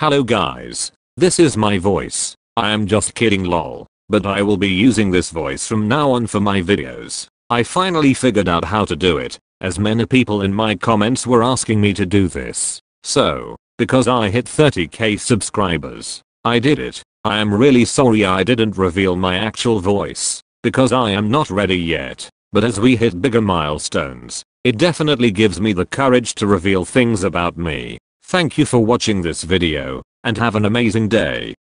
Hello guys, this is my voice. I am just kidding lol, but I will be using this voice from now on for my videos. I finally figured out how to do it, as many people in my comments were asking me to do this. So, because I hit 30k subscribers, I did it. I am really sorry I didn't reveal my actual voice, because I am not ready yet, but as we hit bigger milestones, it definitely gives me the courage to reveal things about me. Thank you for watching this video, and have an amazing day.